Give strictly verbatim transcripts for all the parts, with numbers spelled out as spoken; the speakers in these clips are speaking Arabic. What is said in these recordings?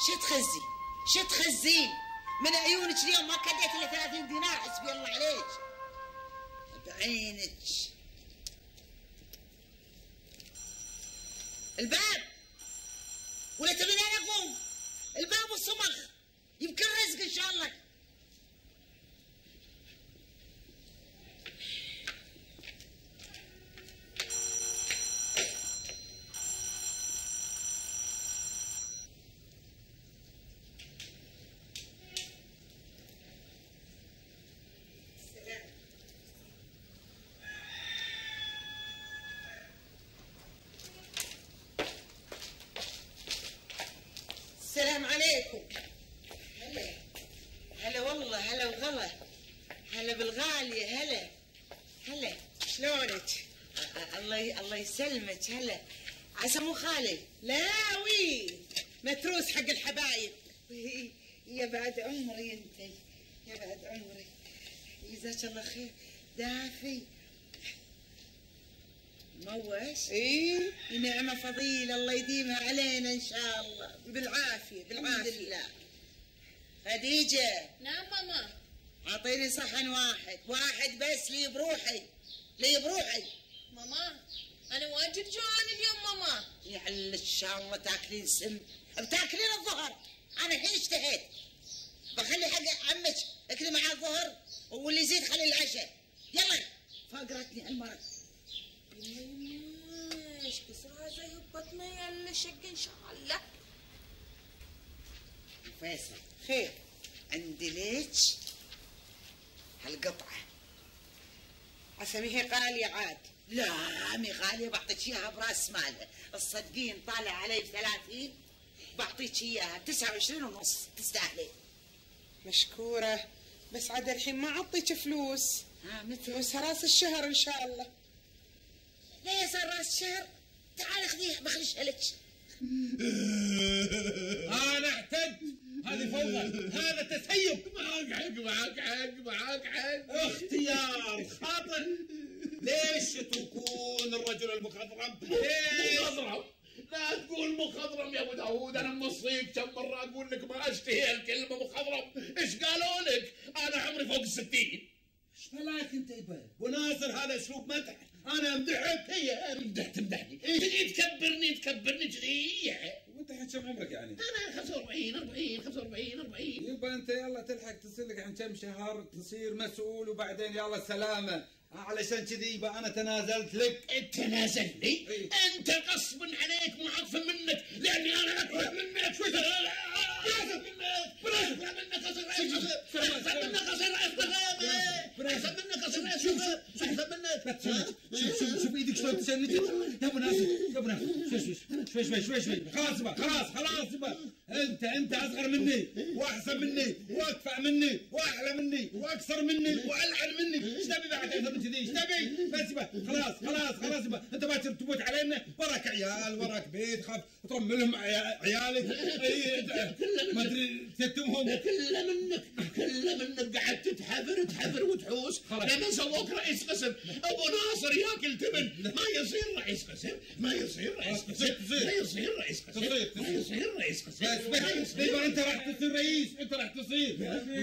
شو تخزي شو تخزين من عيونك اليوم ما كديت الا ثلاثين دينار حسبي الله عليك بعينك. الباب ولا تبين انا اقوم؟ الباب والصمغ يمكن رزق ان شاء الله. السلام عليكم. هلا هلا والله هلا وغلا هلا بالغالية هلا هلا شلونك؟ الله الله يسلمك هلا عسى مو خالي؟ لا وي متروس حق الحبايب. يا بعد عمري انت يا بعد عمري جزاك الله خير. دافي موش؟ ايه نعمة فضيلة الله يديمها علينا ان شاء الله. بالعافية بالعافية. الحمد لله. خديجة. نعم ماما. اعطيني صحن واحد واحد بس لي بروحي لي بروحي. ماما انا واجد جوعان اليوم ماما. يعل ان شاء الله تاكلين سم بتاكلين الظهر. انا الحين اشتهيت بخلي حق عمك اكلي مع الظهر واللي يزيد خلي العشاء. يلا فاقرتني المرض. ايش بسرعة زي هبطنا يلا شق ان شاء الله. فيصل خير عندي ليك هالقطعة اسميها غالية عاد. لا مي غالية بعطيك اياها براس مالها. الصدقين طالع علي بثلاثين بعطيك اياها تسعة وعشرين ونص تستاهلين. مشكورة بس عاد الحين ما اعطيك فلوس. ها متى؟ فلوس راس الشهر ان شاء الله. ليه صار راس الشهر؟ تعال خذيها بخليشها لك. انا اعتد هذه فوضى هذا تسيب. معاك حق معاك حق معاك حق اختيار خاطئ. ليش تكون الرجل المخضرم؟ ليش؟ مخضرم؟ لا تقول مخضرم يا ابو داوود. انا مصيب كم مره اقول لك ما اشتهي الكلمه مخضرم. ايش قالوا لك؟ انا عمري فوق الستين. ايش ملاك انت يبا؟ وناصر هذا اسلوب مدح. انا امدحك. هي امدح تمدحني تجي تكبرني تكبرني جريح. وانت كم عمرك يعني؟ انا خمسة وأربعين أربعين خمسة وأربعين أربعين. يبا انت يلا تلحق تصير لك عن كم شهر تصير مسؤول وبعدين يلا سلامه. علشان كذي يبا انا تنازلت لك. انت تنازل لي؟ إيه؟ انت غصبا عليك معطف منك لاني انا اكره منك. اكره منك منك اصير رئيس احسن منك اصير رئيس نقابه. احسن منك اصير رئيس نقابه. احسن منك. شوف شوف شوف ايدك شلون تشنجت. يا ابو ناصر يا ابو ناصر شوي شوي شوي شوي شوي خلاص يبا خلاص خلاص يبا. انت انت اصغر مني واحسن مني واكفأ مني واحلى مني واكثر مني والعن مني. ايش تبي بعد اكثر من كذي؟ ايش تبي؟ بس يبا خلاص خلاص خلاص يبا. انت ما تموت علينا وراك عيال وراك بيت خاف ترملهم عيالك ما ادري تتمهم. كله منك كله منك قعدت تحفر تحفر وتحوس لما سووك رئيس قسم. ابو ناصر ياكل تبن ما يصير رئيس قسم. ما يصير رئيس قسم. ما يصير رئيس قسم. ما يصير رئيس قسم. بس انت راح تصير رئيس. انت راح تصير.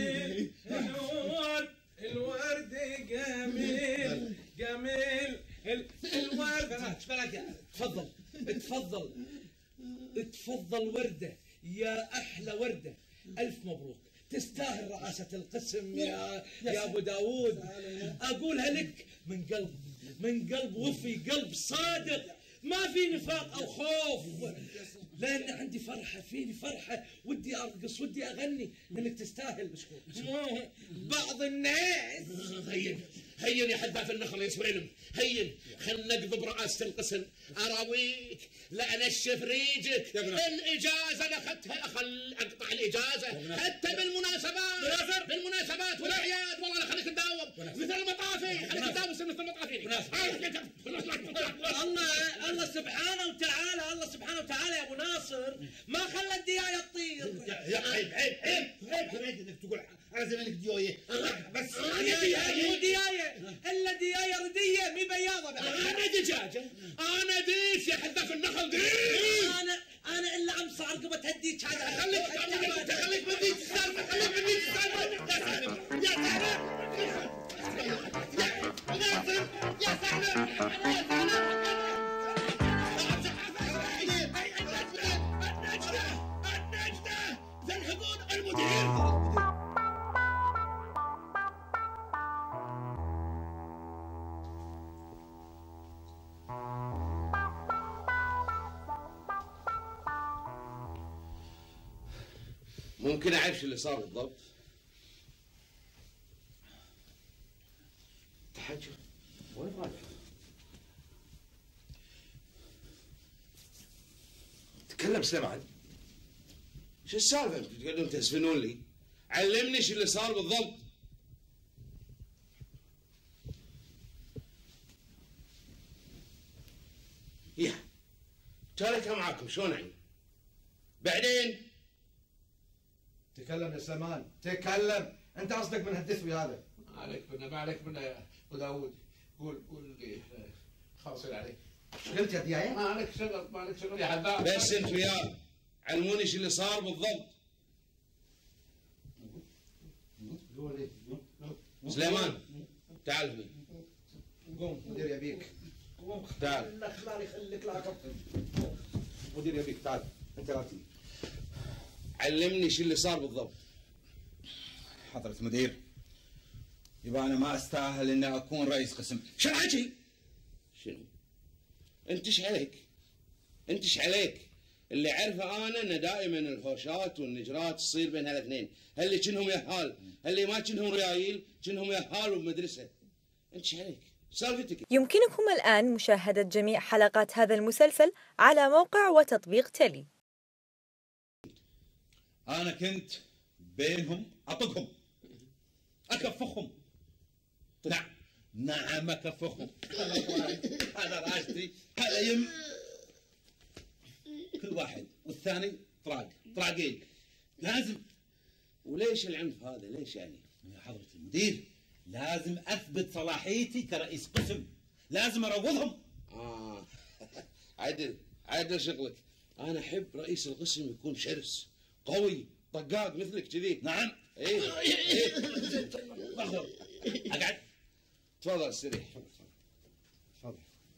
الورد الورد جميل جميل الورد. تفضل تفضل تفضل وردة يا أحلى وردة. ألف مبروك تستاهل رئاسة القسم يا يا أبو داوود. أقولها لك من قلب من قلب وفي قلب صادق ما في نفاق أو خوف. لأن عندي فرحة فيني فرحة ودي أرقص ودي أغني لأنك تستاهل. بعض الناس هين هين يا حداف النخل يا سويلم هين خلنا نقضب رئاسة القسم. أراويك لا أنشف ريجك. الإجازة أنا أخذتها أخل أقطع الإجازة حتى بالمناسبات بالمناسبات والأعياد. والله أنا خليك تداوم مثل المطافي. خليك تداوم مثل المطافي. الله الله سبحانه وتعالى الله سبحانه وتعالى يا أبو ناصر ما خلى الدياية تطير. يا عيب عيب عيب عيب عيب انك تقول على زمانك ديويه. بس انا دياية مو دياية الا دياية ردية مي بياضة. انا دجاجة. انا ديش يا حداف النخل ديش. انا انا الا عم صارقه بتهديك هذا. خليك خليك خليك بديك السالفه، خليك بديك السالفه. يا سالم يا سالم يا ناصر يا سالم يا سالم. تلحقون المدير. ممكن اعرف شو اللي صار بالضبط؟ تحكي وين رايح؟ تكلم سليمان. شو السالفه؟ انتم تقعدون تسفنون لي؟ علمني شو اللي صار بالضبط. يا تاركها معاكم شلون يعني؟ بعدين تكلم يا سليمان، تكلم. انت قصدك من هالدثوي هذا؟ ما عليك منه، ما عليك منه يا ابو داوود. قول قول لي خاصين عليك. ايش قلت يا ديايه؟ ما عليك شغل، ما عليك شغل يا حذاء. بس انت وياه علموني شو اللي صار بالضبط. قول لي. سليمان تعال هنا. قوم مدير يبيك. قوم تعال. لا خلاني خليك لا كفر. مدير يبيك تعال، انت لا تجي. علمني شو اللي صار بالضبط. حضرة المدير، يبقى انا ما استاهل اني اكون رئيس قسم. شو الحكي؟ شنو؟ انت ايش عليك؟ انت ايش عليك؟ اللي اعرفه انا ان دائما الهوشات والنجرات تصير بين هالاثنين، اللي كنهم يهال، اللي ما كنهم ريايل، كنهم يهال وبمدرسه. انت ايش عليك؟ سالفتك. يمكنكم الآن مشاهدة جميع حلقات هذا المسلسل على موقع وتطبيق تلي. انا كنت بينهم اطقهم، اكفخهم. نعم نعم اكفخهم. هذا راشدي، هذا يم، كل واحد والثاني طراق طراقين. لازم. وليش العنف هذا؟ ليش يعني؟ يا حضرة المدير لازم اثبت صلاحيتي كرئيس قسم، لازم اروضهم. اه عدل عدل شغلك. انا احب رئيس القسم يكون شرس قوي طقاق مثلك كذي. نعم. ايه ايه تفضل اقعد. تفضل استريح. تفضل.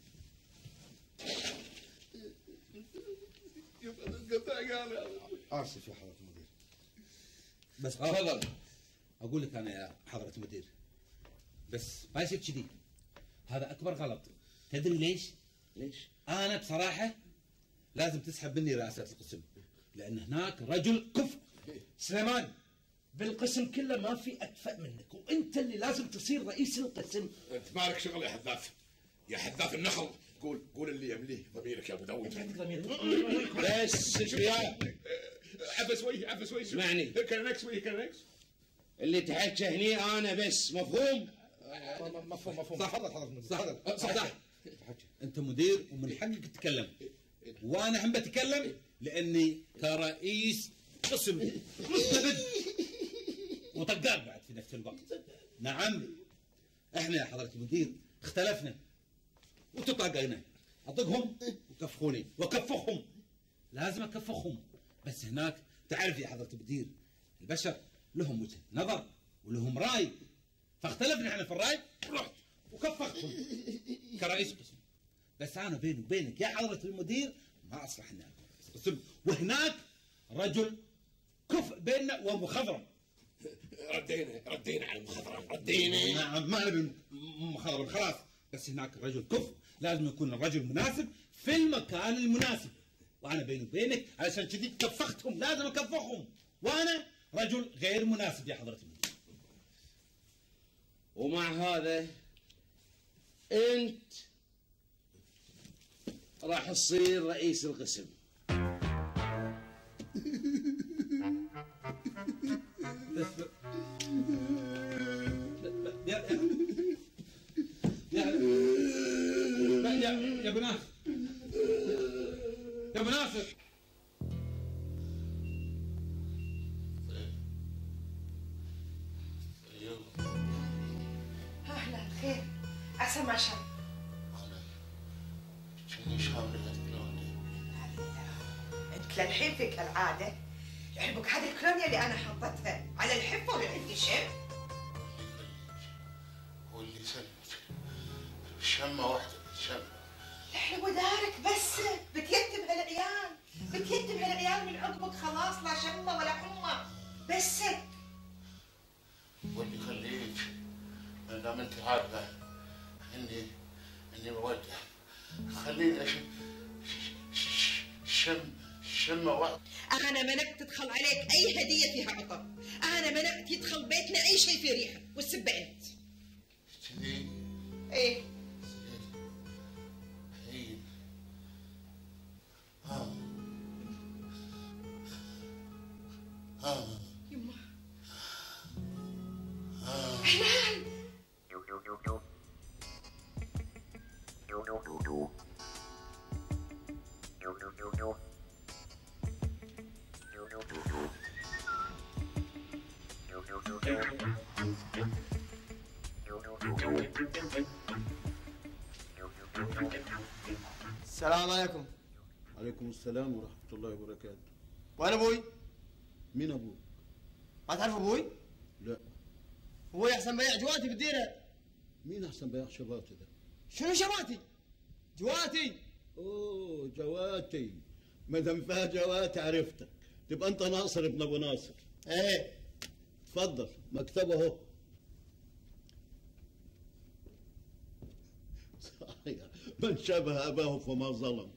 اسف يا حضرة المدير. بس تفضل. اقول لك انا يا حضرة المدير، بس ما يصير كذي، هذا اكبر غلط. تدري ليش؟ ليش؟ انا بصراحة لازم تسحب مني رئاسة القسم، لان هناك رجل كفء. سليمان، بالقسم كله ما في اكفأ منك، وانت اللي لازم تصير رئيس القسم. انت مالك شغل يا حذاف، يا حذاف النخل. قول قول اللي يمليه ضميرك يا ابو داوود. انت عندك ضمير. بس انت وياه. عفس وجهي عفس وجهي. اسمعني. كلنكس وجهي كلنكس. اللي تحكى هني انا بس، مفهوم؟ مفهوم مفهوم. صح تفضل حضرة المدير. صح صح صح. انت مدير ومن حقك تتكلم، وانا هم بتكلم لاني كرئيس قسم مستبد وطقاق بعد في نفس الوقت. نعم احنا يا حضرة المدير اختلفنا وتطاقينا، اطقهم وكفخوني وكفخهم. لازم اكفخهم، بس هناك تعرف يا حضرة المدير البشر لهم وجهة نظر ولهم راي، فاختلفنا احنا في الراي، رحت وكفختهم كرئيس قسم. بس انا بيني وبينك يا حضرة المدير ما اصلح اني اكون رئيس قسم، وهناك رجل كفء بيننا ومخضرم. ردينا ردينا على المخضرم، ردينا. نعم ما نبي مخضرم خلاص، بس هناك رجل كفء لازم يكون الرجل مناسب في المكان المناسب، وانا بيني وبينك علشان كذي كفختهم، لازم اكفخهم، وانا رجل غير مناسب يا حضرة المدير. ومع هذا انت راح تصير رئيس القسم. يا يا يا يا ابو ناصر، يا ابو ناصر. اهلا خير، عسى ما شاء للحين فيك العاده يعجبك هذه الكولونيا اللي انا حطيتها على الحفه ولا عندي شم؟ واللي سلمك شمه واحده شمه. احنا ودارك بس بتيتم هالعيال بتيتم هالعيال من عقبك خلاص لا شمه ولا حمى بس. واللي يخليك ما دام انت عارفه اني اني مودع خليني أش... ش... شم شمه واحده. انا منعت تدخل عليك اي هديه فيها عطر، انا منعت يدخل بيتنا اي شيء فيه ريحه والسبه انت. كذي؟ ايه هين ها ها يما ها حلال. السلام عليكم. عليكم السلام ورحمة الله وبركاته. وين ابوي؟ مين ابوي؟ ما تعرف ابوي؟ لا. ابوي احسن بياع جواتي بالديره. مين احسن بياع شباتي ده؟ شنو شباتي؟ جواتي. اوه جواتي. ما دام فيها جواتي عرفتك. تبقى انت ناصر ابن ابو ناصر. ايه. تفضل مكتبه اهو. صحيح من شبه اباه فما ظلم.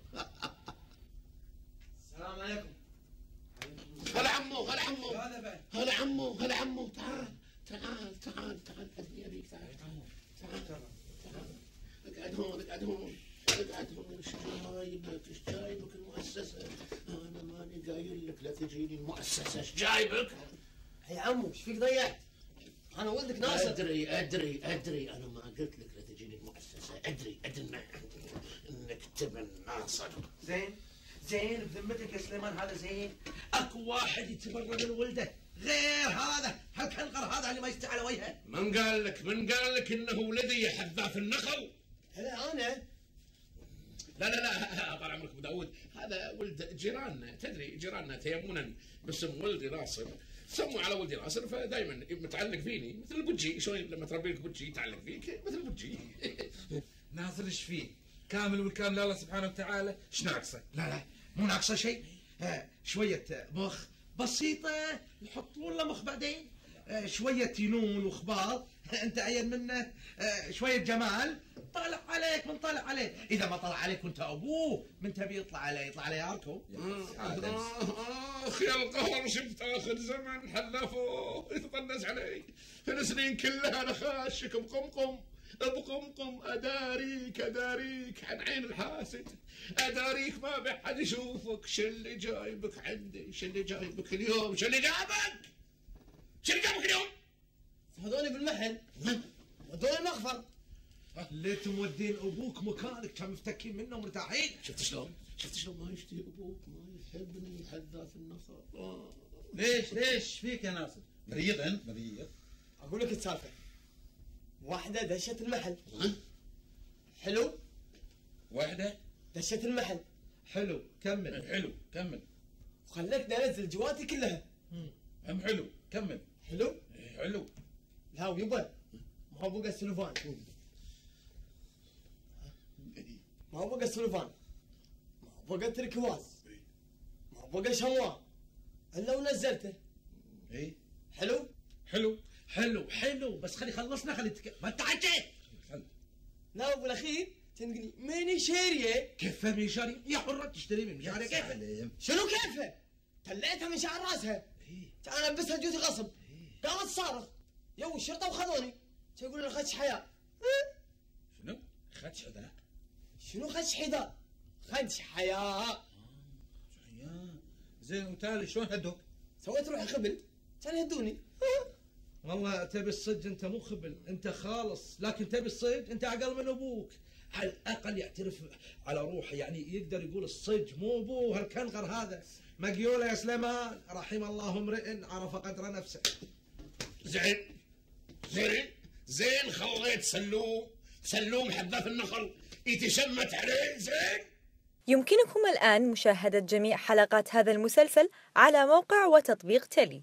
السلام عليكم. هلا عمو هلا عمو هلا عمو هلا عمو تعال تعال تعال تعال حزني ابيك تعال تعال تعال اقعد هون اقعد هون اقعد هون. ايش جايبك ايش جايبك المؤسسة؟ انا ماني قايل لك لا تجيني المؤسسة. ايش جايبك؟ يا عمو ايش فيك ضيعت؟ انا ولدك ناصر. ادري ادري ادري انا ما قلت لك لا تجيني المؤسسة. ادري ادري انك تبن ناصر. زين زين بذمتك يا سليمان هذا زين؟ اكو واحد يتبرى من ولده غير هذا هالحنقر هذا اللي ما يستحي على وجهه. من قال لك من قال لك انه ولدي يا حذاف النخل؟ هلا انا لا لا لا طال عمرك ابو داوود هذا ولد جيراننا. تدري جيراننا تيمونا باسم ولدي ناصر سموا على ولدي ناصر فدائما متعلق فيني مثل البجي. شلون لما تربي لك بجي يتعلق فيك مثل البجي. ناصر ايش فيه؟ كامل والكامل لله سبحانه وتعالى. ايش ناقصه؟ لا لا مو ناقصه شيء. آه شويه مخ بسيطه يحطون له مخ بعدين. آه شويه ينون وخبار انت عين منه. آه شويه جمال طالع عليك من طالع عليه. اذا ما طلع عليك وانت ابوه من تبي يطلع عليه يطلع عليه ياركو. اخ يا القهر شفت اخر زمن حلفوه يتطنز علي. السنين كلها انا خاشك بقمقم بقمقم. اداريك اداريك عن عين الحاسد. اداريك ما بحد يشوفك. شو اللي جايبك عندي؟ شو اللي جايبك اليوم؟ شو اللي جابك؟ شو اللي جابك اليوم؟ هذول بالمحل ودول المغفر. ليت مودين ابوك مكانك كان مفتكين منه ومرتاحين. شفت شلون؟ شفت شلون ما يشتهي ابوك ما يحبني حذاف النصر. ليش ليش فيك يا ناصر؟ مريض انت مريض؟ اقول لك السالفه. واحده دشت المحل. حلو؟ واحده دشت المحل. حلو كمل. حلو كمل. وخلتني انزل جواتي كلها. هم حلو كمل. حلو؟ حلو. لا ويبا ما هو بقى السلوفان. ما هو بقى السلوفان. ما هو بقى التركواز. ما هو بقى شمواه الا ونزلته. اي حلو؟ حلو حلو حلو بس خلي خلصنا خلي تك... ما انت عجيت. لا وبالاخير تنقني ماني شاريه. كيف ماني شاريه؟ يا حرة تشتري من شاريه كيف؟ شنو كيفها؟ طلعتها من شعر راسها. تعال البسها جوتي غصب. قامت تصارخ. يو الشرطه وخذوني. يقول لي خدش حياه. شنو؟ خدش حذاء؟ شنو خدش حذاء؟ خدش حياه. حياه. زين وتالي شلون هدوك؟ سويت روحي خبل كان يهدوني. والله تبي الصدق انت مو خبل انت خالص. لكن تبي الصدق انت اقل من ابوك. على الاقل يعترف على روحه يعني يقدر يقول الصدق مو ابوه هالكنغر هذا. مقيوله يا سليمان رحم الله امرئ عرف قدر نفسه. زين زين زين خليت سلوم سلوم حذاف النخل يتشمت عليه. زين يمكنكم الآن مشاهدة جميع حلقات هذا المسلسل على موقع وتطبيق تلي.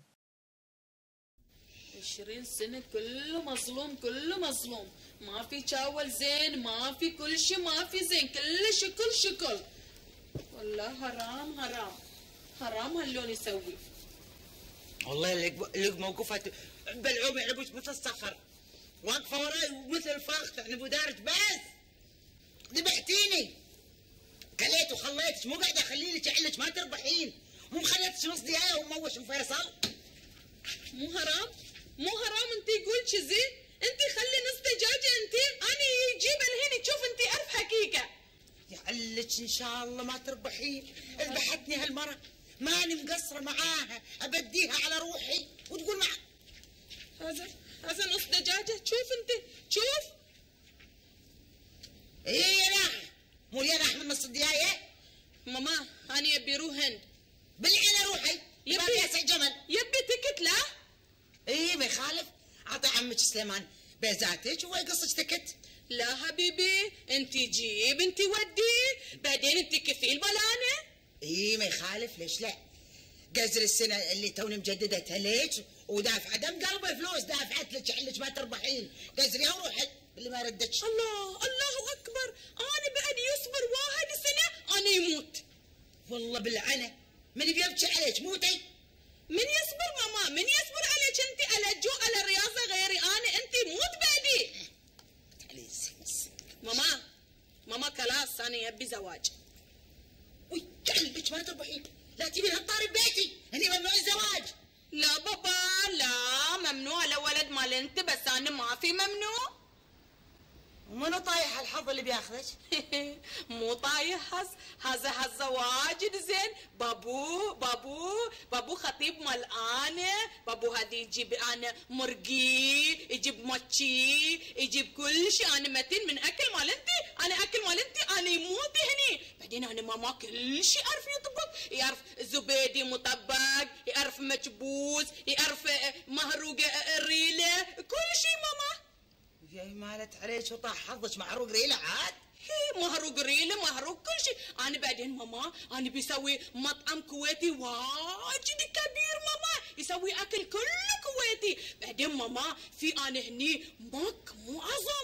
عشرين سنة كله مظلوم كله مظلوم، ما في شاول زين، ما في كل شيء، ما في زين، كل شكل شكل. والله حرام حرام حرام هاللون يسوي. والله اللقمة وقفت بلعوم يعلبوش مثل الصخر، واقفة وراي ومثل الفاخ يعني ابو دارج. بس ذبحتيني، كليت وخليتش، مو قاعدة اخلي لك اعلك ما تربحين، مو خليتش نص دقيقة وموش وفيصل. مو حرام؟ مو حرام انت يقول كذي؟ انت خلي نص دجاجة انت، انا يجيب الحين تشوف انت الف حقيقة. يعلك ان شاء الله ما تربحين، ذبحتني هالمرة ماني مقصرة معاها، ابديها على روحي وتقول مع هذا هذا نص دجاجة، شوف انت شوف. ايه لا مو يا احمد نص دقيقة. ماما انا يبي روح هند. بالعين روحي يبي ياسع جمل، يبي تكت. لا ايه ما يخالف، اعطي عمك سليمان بيزاتك وهو يقصك تكت. لا حبيبي انت جيب انت ودي، بعدين انت كفيل بلانا. ايه ما يخالف، ليش لا؟ قزر السنه اللي توني مجددتها ليك ودافعه دم قلبي فلوس، دافعت لك علك ما تربحين، قزريها وروحي اللي ما ردتش. الله الله اكبر، انا بعد يصبر واحد سنه انا يموت. والله بالعنى من بيبكي عليك موتي. من يصبر ماما، من يصبر عليك انت؟ على الجوع على الرياضه غيري انا، انت موت بعدي. ماما ماما خلاص انا يبي زواج. وي جعلك ما تربحين، لا تجيبين هالطاري ببيتي، هني ممنوع الزواج. لا بابا لا، ممنوع لولد مال انت، بس انا ما في ممنوع. ومنو طايح الحظ اللي بياخذك؟ مو طايح حظ، هذا حظ واجد زين. بابو بابو بابو خطيب مال انا، بابو هذه يجيب انا مرقي، يجيب ماتشي، يجيب كل شيء. انا متين من اكل مال انت، انا اكل مال انت انا يموت هني. بعدين انا ماما كل شيء يعرف يطبخ، يعرف زبيدي مطبق، يعرف مكبوس، يعرف مهروق ريله، كل شيء ماما. يا مالت عليك وطاح حظك محروق ريله عاد. هي مهروق ريله مهروق كل شيء. انا بعدين ماما انا بيسوي مطعم كويتي واجد كبير ماما، يسوي اكل كله كويتي. بعدين ماما في انا هني ماك مو عظم.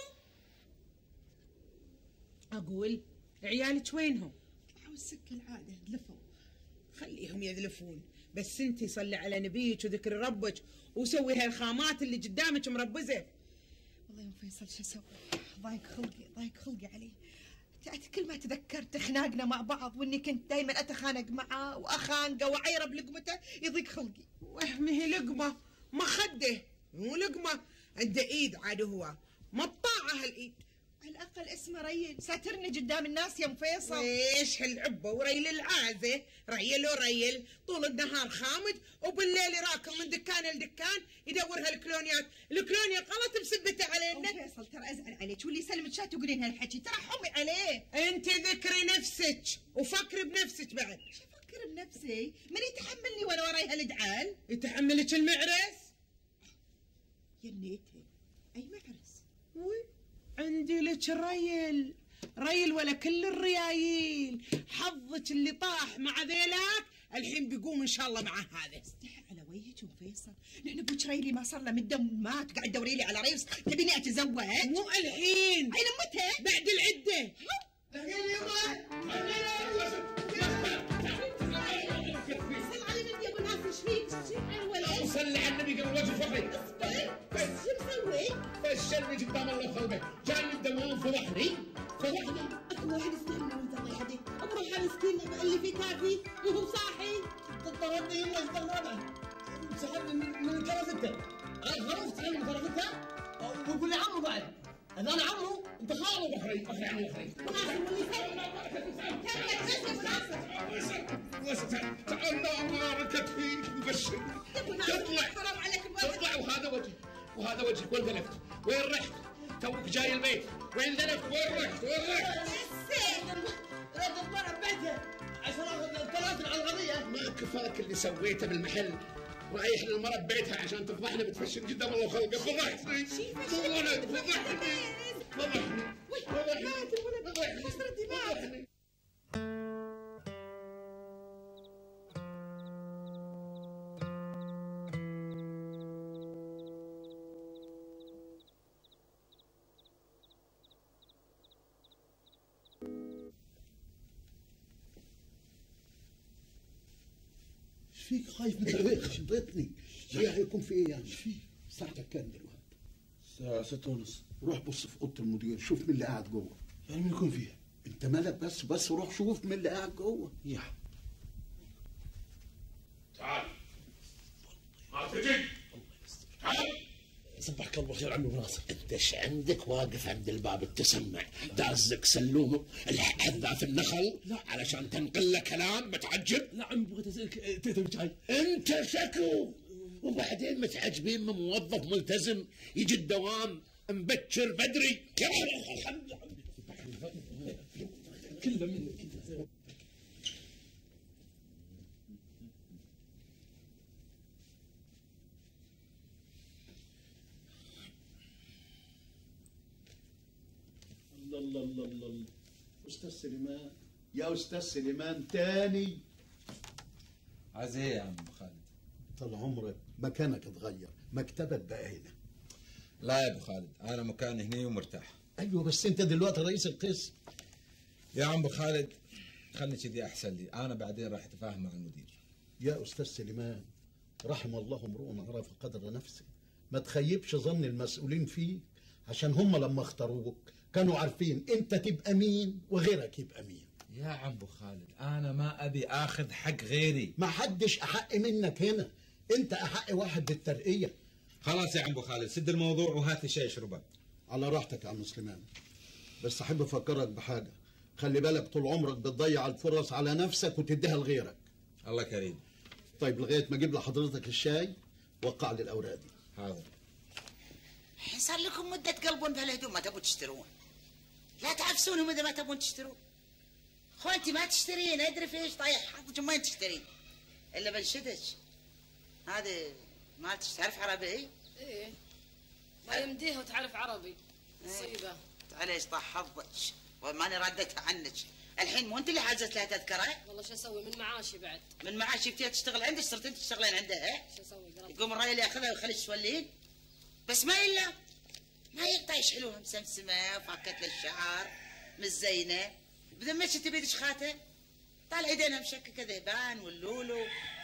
اقول عيالك وينهم؟ طلعوا السكه العاده دلفوا. خليهم يدلفون، بس انتي صلي على نبيك وذكري ربك وسوي هالخامات اللي قدامك مربزه. والله يا فيصل شو اسوي؟ ضايق خلقي ضايق خلقي عليه. كل ما تذكرت خناقنا مع بعض واني كنت دائما اتخانق معه واخانقه وعيره بلقمته يضيق خلقي. وهم هي لقمه ما خده، مو لقمه عنده ايد عاد، هو مطاعه هالايد. على الاقل اسمه ريل، ساترني قدام الناس يا ام فيصل. ايش هالعبه وريل العازه، ريل وريل طول النهار خامد وبالليل يراكم من دكان لدكان يدور هالكلونيات، الكلونيا غلط مسبته علينا. ام فيصل ترى ازعل عليك، واللي يسلمك شات تقولين هالحكي، ترى حمي عليه. انت ذكري نفسك وفكري بنفسك بعد. شو افكر بنفسي؟ من يتحملني وانا وراي هالدعال؟ يتحملك المعرس؟ ينيتي اي معرس؟ وي عندي لك ريل، ريل ولا كل الريايل، حظك اللي طاح مع ذيلاك الحين بيقوم ان شاء الله مع هذا. استحي على وجهك ام فيصل، نحن ابوك ريلي ما صار له مده مات، قاعد تدوري لي على ريس، تبيني اتزوج؟ مو الحين، عين متى؟ بعد العده. صل على النبي يا ابو ناس، ايش فيك؟ صلي على النبي قبل وجه فخري. بس شو مسوي؟ فشلني قدام الله وخلقه، جاني الدموم فضحني فضحني. اكو واحد يستاهل وانت الله يهديك، بروح مسكين اللي في كافي وهو صاحي. طردني يمه استغربها، سحبني من كرفتها. انا خرفت عني من كرفتها ويقول لي عمو بعد. اذا انا عمو انت خاله. فخري فخري عني فخري. تعال نارك فيك مبشر. تطلع تطلع وهذا وجهك وهذا وجهك. وين ذلفت؟ وين رحت؟ توك جاي البيت، وين ذلفت؟ وين رحت؟ وين رحت؟ رد الضرب بيته عشان اخذ ثلاثة على القضية. ما كفاك اللي سويته بالمحل، رايح للمرة ببيتها عشان تفضحنا بتفشل قدام الله وخلقه. فضحتني فضحتني فضحتني فضحني فضحني فضحني. فيك خايف من العويق؟ شبطني. يعني يكون في ايه يعني؟ ايش فيك؟ ساعتك كام دلوقتي؟ الساعة ستة ونص. روح بص في اوضه المدير، شوف مين اللي قاعد جوه. يعني مين يكون فيها؟ انت مالك بس بس روح شوف مين اللي قاعد جوه. يا تعال ما تجي. تعال. صبحك الله بالخير عمي ابو ناصر. انت ايش عندك واقف عند الباب بتسمع؟ دازك سلوم الحذاء في النخل علشان تنقل له كلام متعجب؟ لا عمي بغيت اسالك تيتم شاي. انت شكو وبعدين متعجبين من موظف ملتزم يجي الدوام مبكر بدري. الحمد لله كله منك. الله الله الله الله الله. استاذ سليمان يا استاذ سليمان تاني. عايز ايه يا عم ابو خالد؟ طال عمرك مكانك اتغير، مكتبك بقى هنا. لا يا ابو خالد، انا مكاني هنا ومرتاح. ايوه بس انت دلوقتي رئيس القسم. يا عم ابو خالد خلني كذي احسن لي، انا بعدين راح اتفاهم مع المدير. يا استاذ سليمان رحم الله امرؤ عرف قدر نفسه، ما تخيبش ظن المسؤولين فيك، عشان هم لما اختاروك كانوا عارفين انت تبقى مين وغيرك يبقى مين. يا عم ابو خالد انا ما ابي اخذ حق غيري. ما حدش احق منك هنا، انت احق واحد بالترقيه. خلاص يا عم ابو خالد سد الموضوع وهات لي شيء اشربه. على راحتك يا عم سليمان، بس احب افكرك بحاجه، خلي بالك طول عمرك بتضيع الفرص على نفسك وتديها لغيرك. الله كريم. طيب لغايه ما اجيب لحضرتك الشاي وقع لي الاوراق دي. حاضر. الحين صار لكم مده تقلبون بهالهدوم ما تبون تشترون. لا تعفسونهم اذا ما تبون تشترون. خو انت ما تشترين ادري في ايش طايح حظك وين تشترين. الا بنشدك. هذه ما تعرف عربي؟ ايه ما يمديها وتعرف عربي. مصيبه. تعالي ايش طاح حظك وماني رديتها عنك. الحين مو انت اللي حازت لها تذكره؟ والله شو اسوي من معاشي بعد. من معاشي بتيها تشتغل عندك صرت انت تشتغلين عندها؟ شو اسوي؟ يقوم الراجل ياخذها ويخليك تولين؟ بس ما الا ما يقطع يشحلوها مسمسمه وفاكت للشعر مزينه بذمتك تبي دشخاته؟ طالع ايدينها مشككه ذهبان واللولو.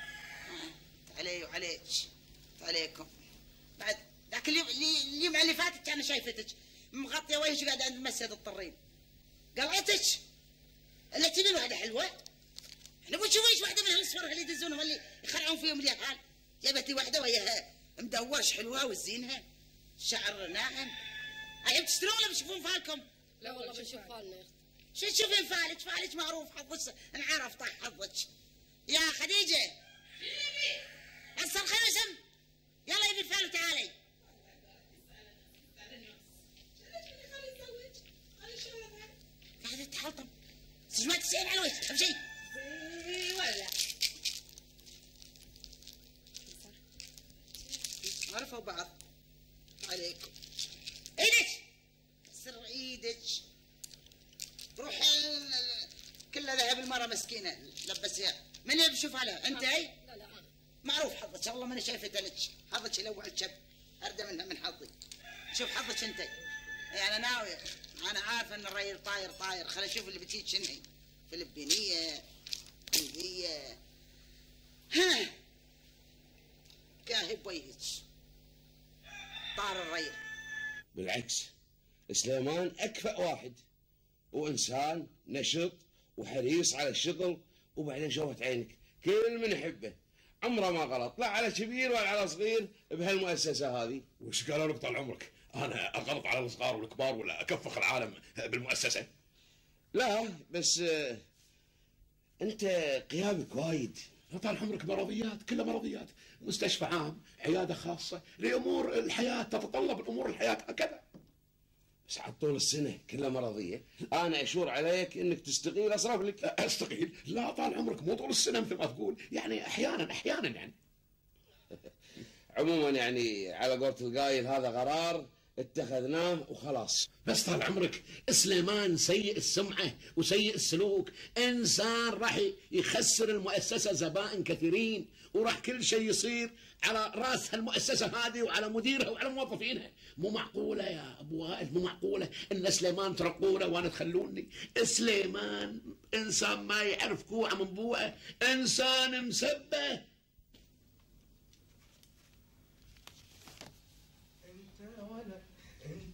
علي وعليك عليكم. بعد ذاك اليوم اليوم اللي فاتت انا شايفتك مغطيه وجهك قاعده عند المسجد الطرين. قلعتك الا تبي واحده حلوه؟ احنا بنشوف ايش واحده من هالصور اللي يدزونهم اللي يخلعون فيهم اليابان. جابت لي واحده وياها مدورش حلوه وزينها شعر ناعم. عيب تشترون ولا بتشوفون فالكم؟ لا والله بنشوف فالنا يا اختي. شو تشوفين فالك؟ فالك معروف حظك انعرف طاح حظك. يا خديجه عصر خمسم يلا يبي الفال تعالي. قاعدة تحلطم ما تسأل على وجهك امشي. ولا عرفوا بعض عليكم. ايدك سر ايدك روح كلها ذهب المرة مسكينة لبسيها. من اللي بشوف عليها انت؟ اي لا لا انا معروف حظك والله ماني شايفه لك. حظك يلوع الشب ارده منها من حظي. شوف حظك انت. يعني انا ناوي انا عارف ان الرجل طاير طاير. خليني اشوف اللي بتجيك شنهي فلبينيه هنديه. ها كاهب وجهك طار الرجل. بالعكس سليمان اكفأ واحد وانسان نشط وحريص على الشغل وبعدين شوفت عينك كل من يحبه عمره ما غلط لا على كبير ولا على صغير بهالمؤسسه هذه. وش قالوا لك طال عمرك؟ انا اغلط على الصغار والكبار ولا اكفخ العالم بالمؤسسه؟ لا بس آه انت قيامك وايد. طال عمرك مرضيات كلها مرضيات، مستشفى عام، عياده خاصه، لامور الحياه تتطلب الامور الحياه هكذا. بس عاد طول السنه كلها مرضيه، انا اشور عليك انك تستقيل اصرف لك. استقيل؟ لا طال عمرك مو طول السنه مثل ما تقول، يعني احيانا احيانا يعني. عموما يعني على قولة القايل هذا قرار اتخذناه وخلاص. بس طال عمرك سليمان سيء السمعه وسيء السلوك، انسان راح يخسر المؤسسه زبائن كثيرين وراح كل شيء يصير على راس هالمؤسسه هذه وعلى مديرها وعلى موظفينها. مو معقوله يا ابو وائل، مو معقوله ان سليمان ترقوله وانا تخلوني. سليمان انسان ما يعرف كوعه من بوعه، انسان مسبه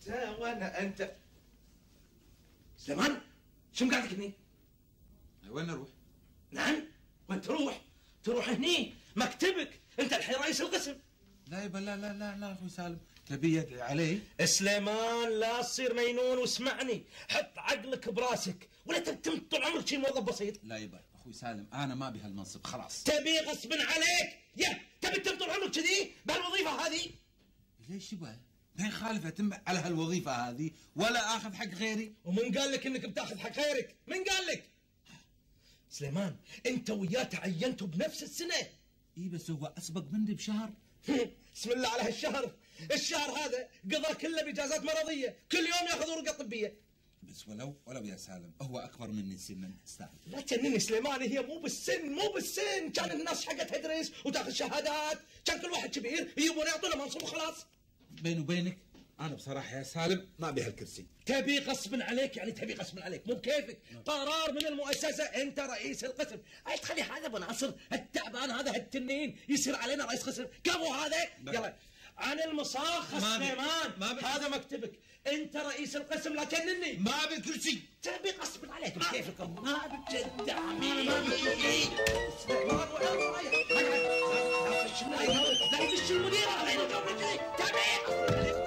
وانا انت سليمان شو مقعدك هني؟ وين نروح؟ نعم وين تروح؟ تروح هني مكتبك، انت الحين رئيس القسم. لا يبا لا لا لا لا اخوي سالم، تبي يد علي؟ سليمان لا تصير مينون واسمعني، حط عقلك براسك ولا تبي طول عمرك شي موظف بسيط. لا يبا اخوي سالم انا ما ابي هالمنصب خلاص. تبي غصب عليك، يا تبي تبي طول عمرك كذي بهالوظيفه هذه؟ ليش يبا؟ ما يخالف اتم على هالوظيفه هذه ولا اخذ حق غيري. ومن قال لك انك بتاخذ حق غيرك؟ من قال لك؟ سليمان انت وياه تعينتوا بنفس السنه. اي بس هو اسبق مني بشهر. بسم الله على هالشهر، الشهر هذا قضى كله باجازات مرضيه، كل يوم ياخذ ورقه طبيه. بس ولو ولو يا سالم هو اكبر مني سنا استاذ. لا تجنني سليمان، هي مو بالسن مو بالسن، كان الناس حقها تدرس وتاخذ شهادات، كان كل واحد كبير يبون يعطونه منصب وخلاص. بيني وبينك انا بصراحه يا سالم ما ابي هالكرسي. تبي غصب عليك، يعني تبي غصب عليك مو بكيفك، قرار من المؤسسه، انت رئيس القسم. اي تخلي هذا ابو ناصر التعبان هذا هالتنين يصير علينا رئيس قسم؟ كفو هذا. يلا عن المصاخ سليمان، هذا مكتبك، انت رئيس القسم. لا تجنني، ما ابي كرسي. تبي غصب عليك بكيفك، ما بجد عمي ما بجد. سليمان وين رايح؟ لا تفش لا يفش المدير علينا قبل تبي.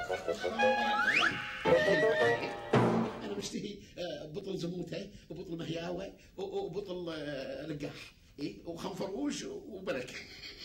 انا مشتهي آه، بطل زموته وبطل مهياوه وبطل آه، لقاح، اي وخنفروش وبركه.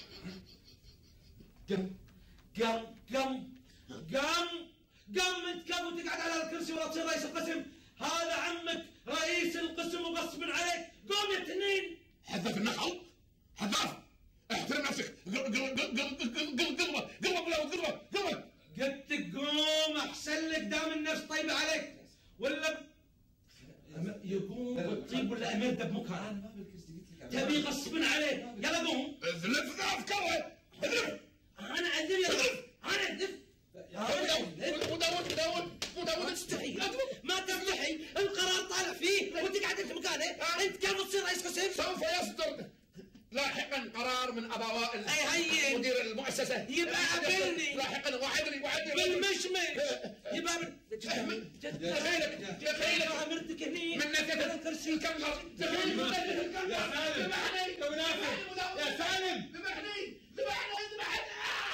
قم قم قم قم قم انت قم وتقعد على الكرسي ولا تصير رئيس القسم. هذا عمك رئيس القسم وغصب عليك. قوم يا تنين. حذف النقل، حذف، احترم نفسك. قلبه قلبه قلبه قلبه. قلت قوم احسن لك دام النفس طيبه عليك، ولا يقوم الطيب ولا امير بمكان. تبي غصب عليك، يلا قوم. اذلف افكاره، اذلف. انا اذل يا رجل، انا اذل. وداود داود وداود تستحي ما تستحي، القرار طالع فيه وانت قاعد انت مكانه. انت كيف تصير رئيس قسم؟ سوف يصدر لاحقا قرار من اباء هي مدير المؤسسه. يبقى قابلني لاحقا، وعدني وعدني بالمشمش. يبقى دخيلك دخيلك امرتك هني من نكد الكرسي كمهر. دخيلك يا سالم ذبحني يا سالم ذبحني ذبحني ذبحني.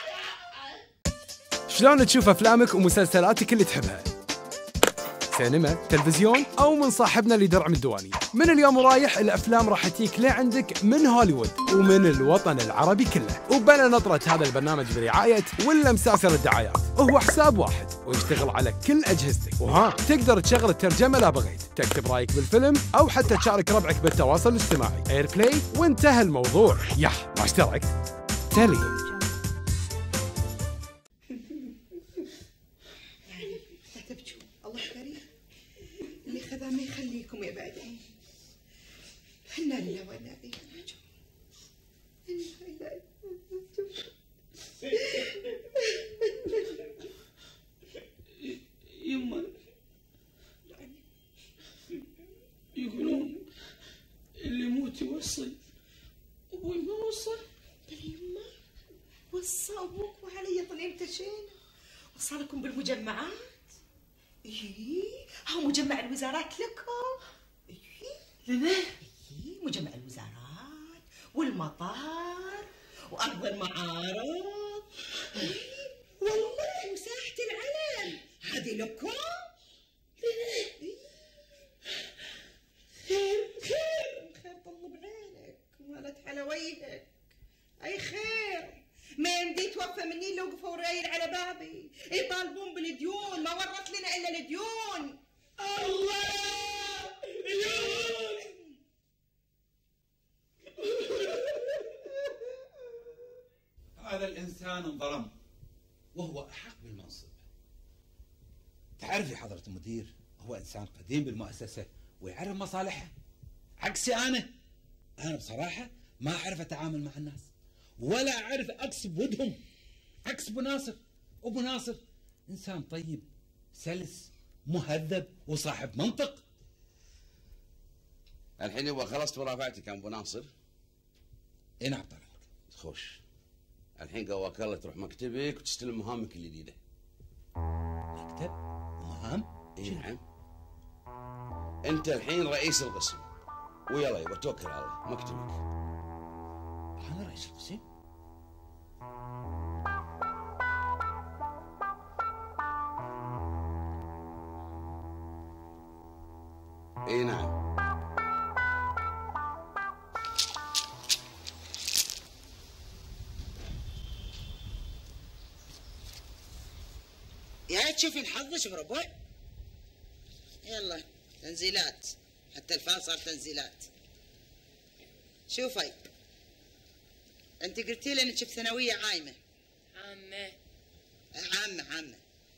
شلون تشوف افلامك ومسلسلاتك اللي تحبها؟ سينما، تلفزيون او من صاحبنا اللي درع من الديوانيه. من اليوم ورايح الافلام راح تجيك لعندك من هوليوود ومن الوطن العربي كله. وبلا نطرة هذا البرنامج برعايه ولا مسلسل الدعايات، وهو حساب واحد ويشتغل على كل اجهزتك. وها تقدر تشغل الترجمه لا بغيت، تكتب رايك بالفيلم او حتى تشارك ربعك بالتواصل الاجتماعي. اير بلاي وانتهى الموضوع. يح ما اشتركت؟ تالي ما يخليكم يا بعدين. انا لله وانا اليه راجعون. يما يقولون اللي يموت يوصي، ابوي ما وصى. يما وصى ابوك وعلي طلعين تشينا. وصلكم بالمجمعات؟ ايه هو مجمع الوزارات لكم. ايه لنا؟ ايه مجمع الوزارات والمطار وارض المعارض. إيه والله وساحة العلم هذه لكم. لنا؟ إيه خير خير خير طل بعينك مالت حلويتك. اي خير، ما يمدي توفى مني لو وقفوا رايل على بابي يطالبون بالديون، ما ورث لنا الا الديون. الله ديون. هذا الانسان انظلم وهو احق بالمنصب. تعرف يا حضرة المدير هو انسان قديم بالمؤسسة ويعرف مصالحها، عكسي انا. انا بصراحة ما اعرف اتعامل مع الناس ولا اعرف اكسب ودهم، عكس ابو ناصر. ابو ناصر انسان طيب سلس مهذب وصاحب منطق. الحين يبغى خلصت ورافعتك يا ابو ناصر. اي نعم طال عمرك. خوش الحين قواك الله تروح مكتبك وتستلم مهامك الجديده. مكتب؟ نعم؟ اي نعم. انت الحين رئيس القسم، ويلا يبا توكل على الله مكتبك. انا رئيس القسم؟ اي نعم. يا تشوفي الحظ بربع. يلا تنزيلات، حتى الفال صار تنزيلات. شوفي انت قلتي لي انك بثانويه عايمه. عامة عامه عامه.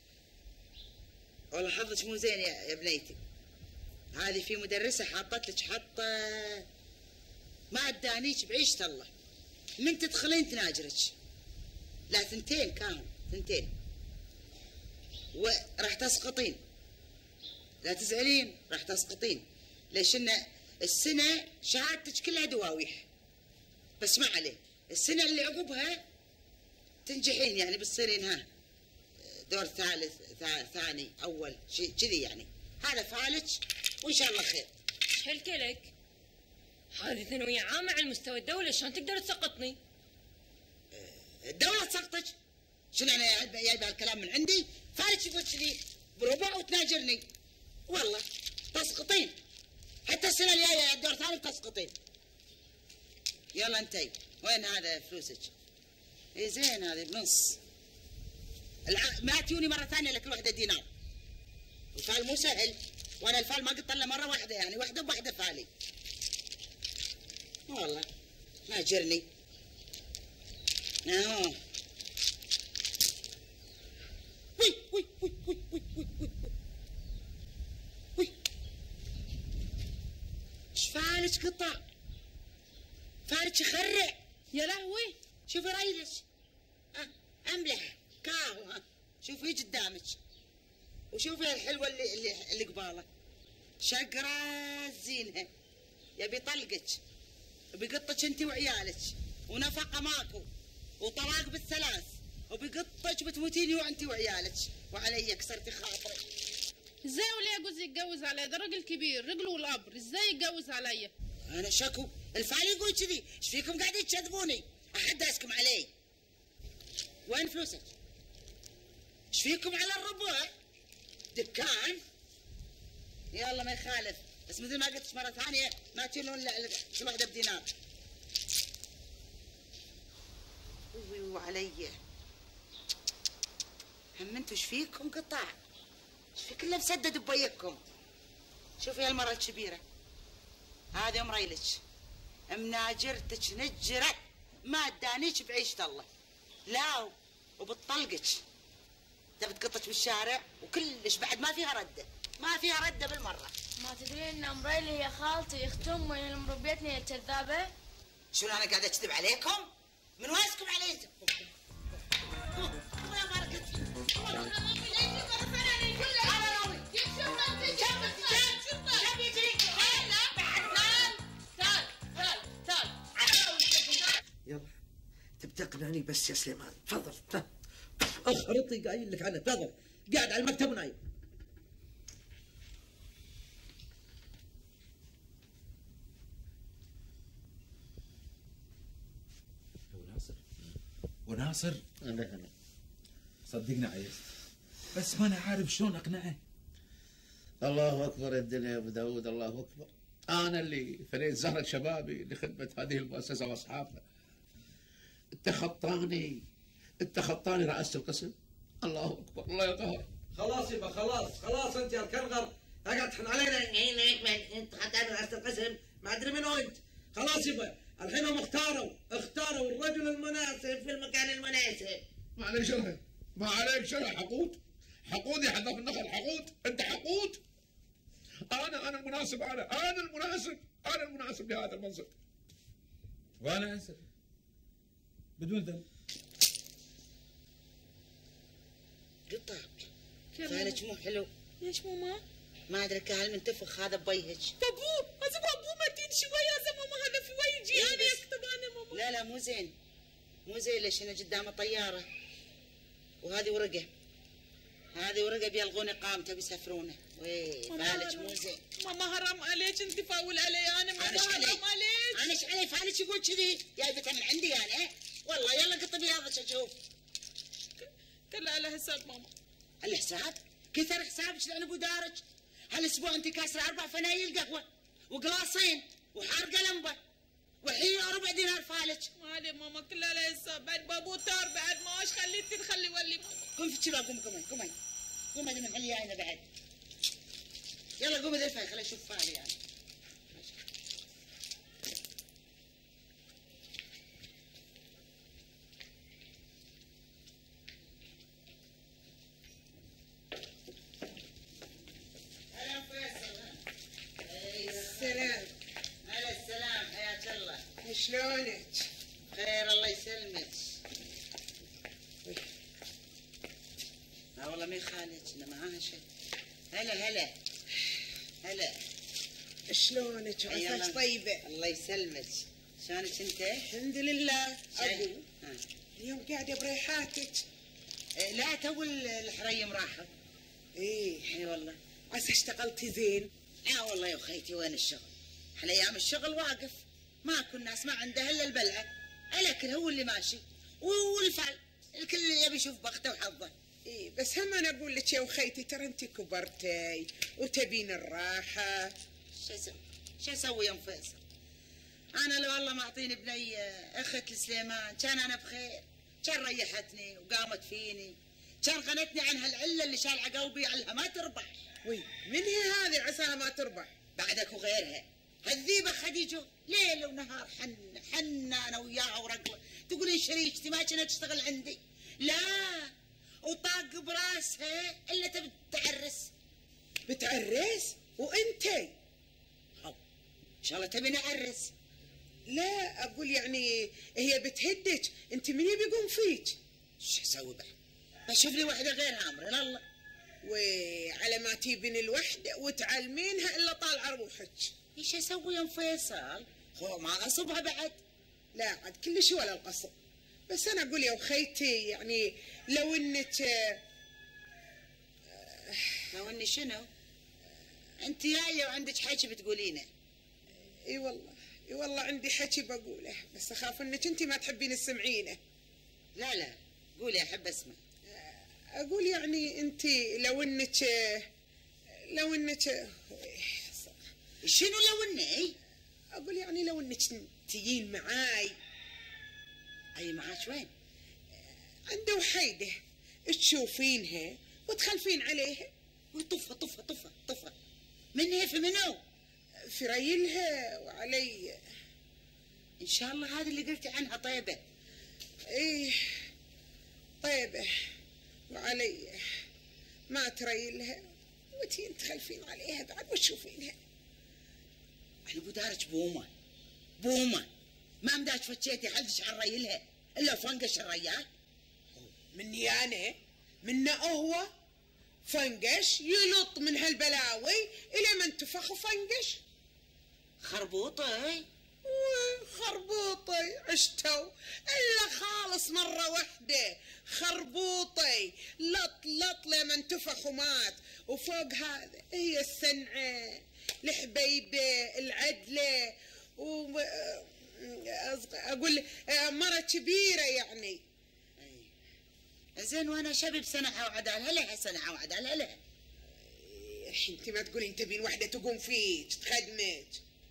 والله حظك مو زين يا يا بنيتي. هذه في مدرسه حاطت لك حطه ما ادانيك بعيشه الله. من تدخلين تناجرك. لا ثنتين كانوا ثنتين. وراح تسقطين. لا تزعلين راح تسقطين. ليش ان السنه شهادتك كلها دواويح. بس ما عليه، السنه اللي عقبها تنجحين، يعني بتصيرين ها دور ثالث ثاني اول شيء كذي، يعني هذا فالك وان شاء الله خير. شهلكلك هذه ثانوية عامة على مستوى الدولة، شلون تقدر تسقطني؟ الدولة تسقطك؟ شنو انا جايب هالكلام من عندي؟ فالك يقول كذي بربع وتناجرني. والله تسقطين، حتى السنة الجاية الدور الثاني تسقطين. يلا انتي وين هذا فلوسك؟ اي زين هذه بنص. الع... ما تجوني مرة ثانية لكل واحدة دينار. الفال مو سهل، وانا الفال ما قلت الا مرة واحدة، يعني واحدة بواحدة فالي. والله ناجرني. اهو. وي وي وي وي وي وي وي وي. ايش فالك قطع؟ فالك يخرع. يا لهوي شوفي ريلك. ها املح كاهو. ها شوفي قدامك، وشوفي الحلوه اللي اللي, اللي قباله. شقره زينها. يبي طلقك وبيقطك انت وعيالك، ونفقه ماكو، وطلاق بالثلاث، وبيقطك بتموتيني وانت وعيالك، وعلي كسرتي خاطري. ازاي وليه جوزي يتجوز علي؟ ده راجل كبير رجله والقبر، ازاي يتجوز عليا؟ انا شكو الفالي يقول كذي، ايش فيكم قاعدين تكذبوني؟ احد داسكم علي. وين فلوسك؟ ايش فيكم على الربع؟ دكان؟ يلا ما يخالف، بس مثل ما قلت مره ثانيه ما تشيلون كل واحده بدينار. وعلي هم انتوا ايش فيكم قطع؟ ايش في كله مسدد ببيكم؟ شوفي هالمره الكبيره هذه ام ريلك، مناجرتك نجره ما ادانيك بعيشه الله. لا وبتطلقك، تبي تقطك بالشارع وكلش بعد ما فيها رده، ما فيها رده بالمره. ما تدرين ان ام ريلي هي خالتي اخت امي اللي مربيتني هي الكذابه؟ شنو انا قاعده اكذب عليكم؟ من وينكم عليكم؟ يلا تبي تقنعني بس يا سليمان، تفضل. اخرطي قايل لك عنه، تفضل قاعد على المكتب ونايم. وناصر وناصر صدقني عيست، بس ما انا عارف شلون اقنعه. الله اكبر الدنيا يا ابو داود، الله اكبر. انا اللي فنيت زهره شبابي لخدمه هذه المؤسسه واصحابها. انت خطاني، انت خطاني رئاسه القسم. الله اكبر، الله يقهر. خلاص يبا خلاص خلاص، انت يا الكنغر قاعد تحن علينا. انت خطاني رئاسه القسم، ما ادري منو انت. خلاص يبا الحين هم اختاروا اختاروا الرجل المناسب في المكان المناسب. ما عليك شرح، ما عليك شرح. حقود حقود يا حذاف النخل، حقود. انت حقود. انا انا المناسب، انا انا المناسب، انا المناسب لهذا المنصب. وانا اسف بدون ذنب. قطع فالك مو حلو. ليش ماما؟ ما ادري كان منتفخ هذا بوجهك. بابو هذا بابو متين شويه يا ماما، هذا في وجهي انا اكتب انا ماما. لا لا مو زين، مو زين. ليش انا قدامه طياره وهذه ورقه، هذه ورقه بيلغون اقامته بيسافرونه. وي فالج مو زين. ماما حرام عليك انت فاول علي انا. ماما أنا حرام عليك. انا ايش علي فالج يقول كذي؟ جايبتها من عندي انا يعني. والله يلا قط بياضك اشوف. كله على حساب ماما. الحساب؟ كثر حسابك لان ابو دارج. هالاسبوع انت كاسره اربع فنايل قهوه وقلاصين وحارقه لمبه والحين ربع دينار فالج. مالي ماما كله على حساب. بعد بابو تار بعد ما ايش خليتي نخلي ولي ماما. قوم في الشباب قوم قوم قوم قوم هذه من عليانا بعد. يلا قوم ذفها خليني اشوف فالي يعني. السلام. هلا السلام حياك الله. شلونك؟ خير الله يسلمك. لا والله ما يخالج انا معاها شيء. هلا هلا هلا. شلونك؟ عساك طيبة؟ الله يسلمك. شلونك انت؟ الحمد لله. ابو ها. اليوم قاعدة بريحاتك. إيه لا تو الحريم راحت. ايه اي والله. عسى اشتغلتي زين؟ اه والله يا اخيتي وين الشغل؟ احنا ايام الشغل واقف. ماكو الناس ما عنده الا البلعه. الاكل هو اللي ماشي والفعل الكل يبي يشوف بخته وحظه. ايه بس هم انا اقول لك يا اخيتي ترى انت كبرتي وتبين الراحه. شو اسوي؟ شو اسوي يا ام فيصل؟ انا لو والله ما اعطيني بنيه اخت لسليمان كان انا بخير. كان ريحتني وقامت فيني. كان غنتني عن هالعله اللي شالعه قلبي علها ما تربح. وي من هي هذه عساها ما تربح؟ بعدك وغيرها. هالذيبه خديجه ليل ونهار حن حن انا وياها ورقله. تقولين شريكتي ما كانت تشتغل عندي. لا وطاق براسها الا تبي تعرس. بتعرس؟ وانتي؟ هو ان شاء الله تبي نعرس. لا اقول يعني هي بتهدك، انت من يبي يقوم فيك؟ شو اسوي بعد؟ بشوف لي وحده غيرها امر الله. وعلى ما تجيبين الوحده وتعلمينها الا طالعه روحك. ايش اسوي يا ام فيصل؟ هو ما غصبها بعد. لا عاد كلش ولا القصب. بس انا اقول يا اخيتي يعني لو انك لو اني شنو؟ انت جايه وعندك حكي بتقولينه. اي والله اي والله عندي حكي بقوله بس اخاف انك انت ما تحبين تسمعينه. لا لا قولي احب اسمع. اقول يعني انت لو انك لو انك شنو لو اني؟ اقول يعني لو انك تجين معاي. اي معاك وين؟ عند وحيده تشوفينها وتخلفين عليها. وطفها طفها طفها طفها. من هي في منو؟ في ريلها وعلي. ان شاء الله هذه اللي قلتي عنها طيبه. ايه طيبه وعلي ما تريلها وتين تخلفين عليها بعد وتشوفينها. انا ابو دارج بومه بومه ما مداش فتشيتي حدش عن ريلها الا فنقش الريال. مني انا منه هو فنقش يلط من هالبلاوي الى ما انتفخ وفنقش. خربوطي خربوطي عشتو الا خالص مره واحده. خربوطي لط لط لما انتفخ ومات. وفوق هذا هي السنعه الحبيبه العدله و اقول مره كبيره يعني. زين وانا شبي بسنعها وعدالها لها سنعها وعدالها لها. انت ما تقولين تبين وحده تقوم فيك تخدمك.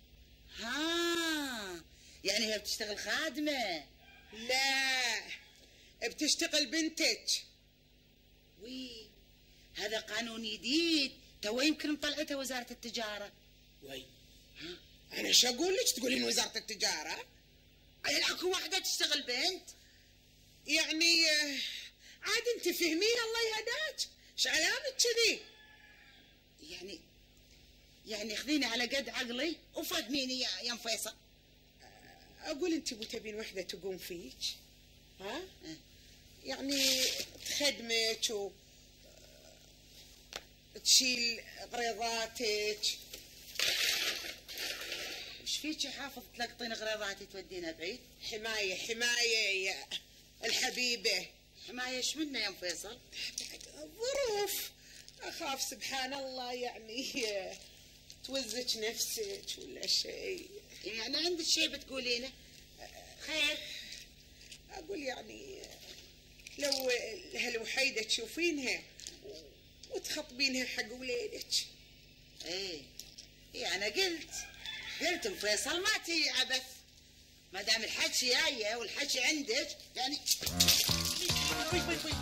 ها يعني هي بتشتغل خادمه؟ لا بتشتغل بنتك. وي هذا قانون جديد تو يمكن مطلعته وزاره التجاره. وي ها انا شو اقول لك تقولين وزاره التجاره؟ اي اكو واحده تشتغل بنت يعني عاد انت فهميها الله يهداك. ايش علامك كذي؟ يعني يعني خذيني على قد عقلي وفهميني يا يا ام فيصل. اقول انت مو تبين وحده تقوم فيك ها؟ أه. يعني تخدمك و تشيل غريضاتك. وش فيك حافظ تلقطين غريضاتي تودينها بعيد؟ حمايه حمايه يا الحبيبه. حمايه ايش منها يا ام فيصل؟ ظروف اخاف سبحان الله يعني توزك نفسك ولا شيء. يعني عندك شيء بتقولينه؟ خير. اقول يعني لو هالوحيده تشوفينها وتخطبينها حق وليدك. ايه ايه انا قلت قلت فيصل ما تي عبث، ما دام الحكي جايه والحكي عندك يعني. وي وي وي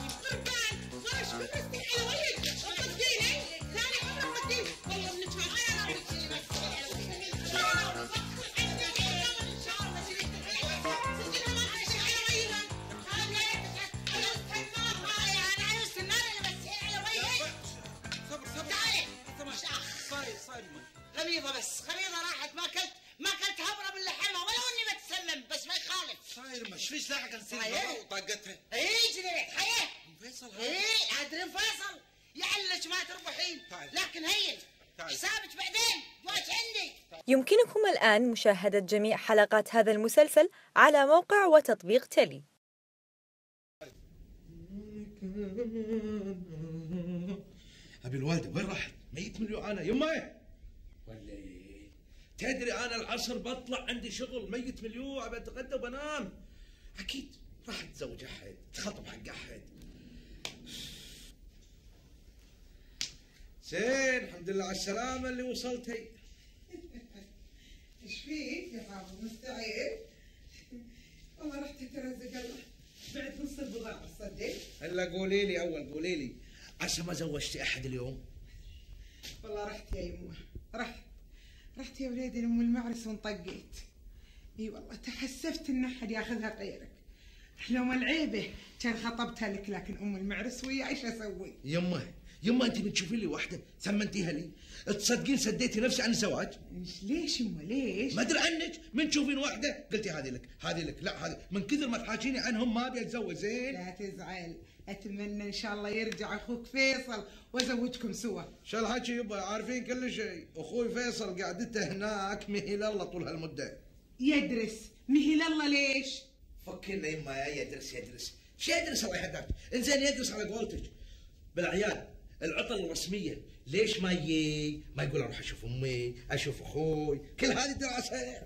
غميضة بس غميضة راحت، ما كلت ما كلت هبرة من لحمها ولو اني بتسمم بس ما يخالف. صاير ما شفيش لاحق نسيب وطاقتها. اي جريت حيه فيصل اي ادري فيصل يعلش ما تربحين لكن هين حسابك بعدين واش عندي. يمكنكم الآن مشاهدة جميع حلقات هذا المسلسل على موقع وتطبيق تلي. أبي الوالدة وين راحت؟ ميت من جوعانة يمه. ولا تدري أنا العصر بطلع عندي شغل ميت من الجوع بتغدى وبنام. أكيد راح تتزوج أحد تخطب حق أحد. زين الحمد لله على السلامة اللي وصلتي. ايش فيك يا حافظ مستعير؟ والله رحت ترزق الله بعد نص البضاعة تصدق؟ هلا قولي لي أول قولي لي عسى ما زوجتي أحد اليوم؟ والله رحت يا يمه رحت رحت يا وليدي لأم المعرس وانطقيت. اي والله تحسفت ان احد ياخذها غيرك. لو ما العيبه كان خطبتها لك لكن ام المعرس وياي ايش اسوي؟ يمه يمه انت بتشوفين لي واحده سمنتيها لي تصدقين سديتي نفسي عن الزواج؟ ليش يمه ليش؟ ما ادري عنك من تشوفين واحده قلتي هذه لك هذه لك لا هذه من كثر ما تحاكيني عنهم ما ابي اتزوج. زين لا تزعل اتمنى ان شاء الله يرجع اخوك فيصل وازوجكم سوا. شو الحكي يبا عارفين كل شيء. اخوي فيصل قعدته هناك مهل الله طول هالمده. يدرس مهل الله ليش؟ فكرنا يما يا يدرس يدرس شو يدرس الله يحداك. انزين يدرس على قولتك بالاعياد العطل الرسميه ليش ما يجي؟ ما يقول اروح اشوف امي اشوف اخوي كل هذه دراسه.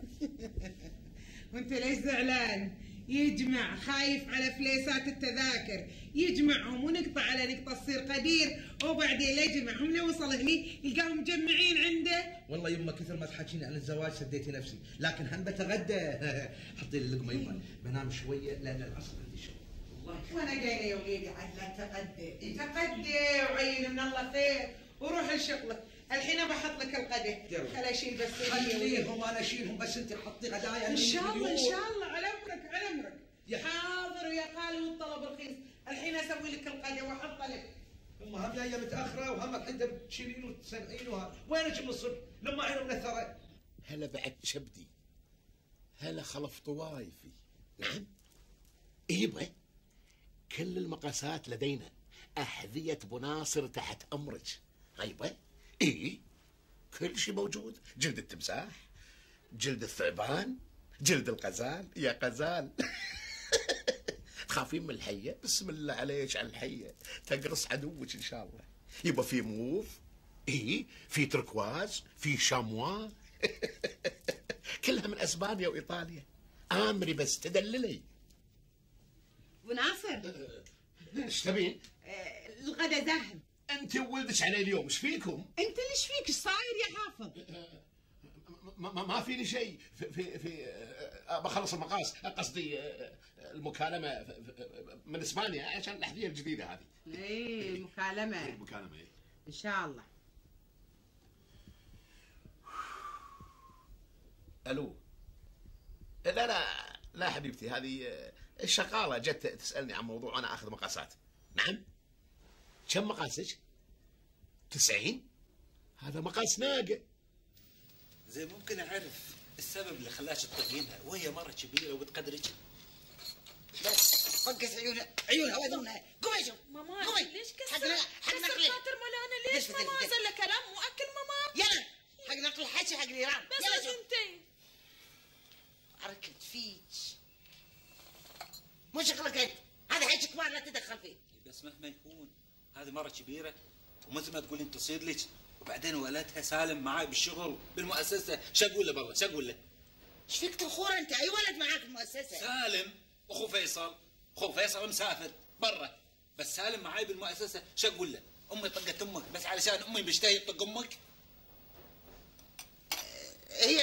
وانت ليش زعلان؟ يجمع خايف على فليسات التذاكر يجمعهم ونقطع على نقطة تصير قدير وبعدين لا يجمعهم لو وصل هني يلقاهم مجمعين عنده. والله يما كثر ما تحكيني عن الزواج سديتي نفسي لكن هم بتغدى. حطي لي لقمة يما بنام شوية لأن العصر عندي شغل. والله وانا قايله يا وليدي عاد لا تغدى تغدى وعين من الله خير وروح لشغلك. الحين بحط لك الغداء خل اشيل بس خليهم انا اشيلهم بس انت حطي غدايا ان شاء الله ان شاء الله على امرك على امرك. حاضر يا خالي والطلب رخيص. الحين اسوي لك الغداء واحط لك. امها هم جايه متاخره وهم الحين تشيلين وتسنقين وينك من الصبح لما عينه منثره. هلا بعد شبدي هلا خلف طوايفي. نعم يبا كل المقاسات لدينا احذيه بناصر تحت امرك. غيبه ايه كل شيء موجود. جلد التمساح جلد الثعبان جلد الغزال يا غزال. تخافين من الحيه؟ بسم الله عليك على الحيه تقرص عدوك ان شاء الله. يبقى في موف ايه في تركواز في شاموا. كلها من اسبانيا وايطاليا. امري بس تدللي. ابو ناصر ايش تبين؟ الغدا ذهب. انت وولدك علي اليوم ايش فيكم؟ انت ليش فيك ايش صاير يا حافظ؟ ما, ما فيني شيء في في, في بخلص المقاس قصدي المكالمه من اسبانيا عشان الاحذيه الجديده هذه. ايه المكالمه. المكالمه ايه ان شاء الله. الو. لا لا لا حبيبتي هذه الشغاله جت تسالني عن موضوع وانا اخذ مقاسات. نعم كم مقاسك؟ تسعين؟ هذا مقاس ناقه. زي ممكن اعرف السبب اللي خلاك تطقينها وهي مره كبيره وبتقدرك؟ بس فقس عيونها عيونها واذنها. قومي شوف ماما قومي. ليش كسر حق حق كسر نقلي خاطر مولانا ليش ماما زل كلام مو اكل ماما؟ يلا حق نقل الحكي حق الايران. بس يلا شوف انتي عركت فيك مو شغلك انت. هذا حكي كبار لا تدخل فيه. بس مهما يكون هذه مرة كبيرة ومثل ما تقول انت تصير لك، وبعدين ولدها سالم معاي بالشغل بالمؤسسة، شو اقول له بالله؟ شو اقول له؟ ايش فيك تخور انت؟ اي ولد معاك بالمؤسسة؟ سالم اخو فيصل، اخو فيصل مسافر برا، بس سالم معاي بالمؤسسة، شو اقول له؟ امي طقت امك بس علشان امي مشتهي تطق امك؟ هي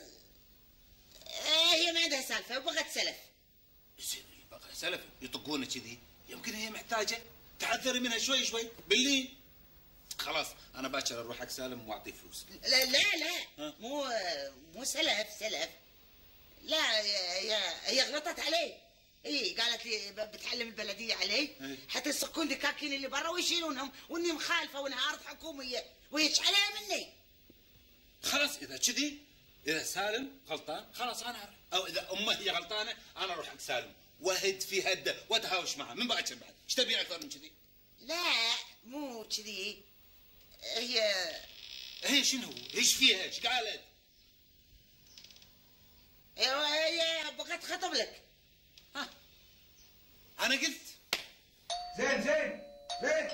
هي ما عندها سالفة وبغت سلف. زين بغى سلف يطقونه كذي، يمكن هي محتاجة تعذري منها شوي شوي باللين. خلاص انا باكر اروح حق سالم واعطيه فلوس. لا لا لا مو مو سلف سلف، لا هي هي غلطت علي. اي قالت لي بتحلم البلديه علي حتى يصكون دكاكين اللي برا ويشيلونهم، واني مخالفه وانها ارض حكوميه ويش عليها مني. خلاص اذا كذي، اذا سالم غلطان خلاص انا اروح، او اذا امه هي غلطانه انا اروح حق سالم وهد في هده واتهاوش معه من باكر بعد. ايش تبين اكثر من كذي؟ لا مو كذي، هي هي شنو؟ ايش فيها؟ ايش قالت؟ هي بغت خطب لك. ها انا قلت زين زين زين.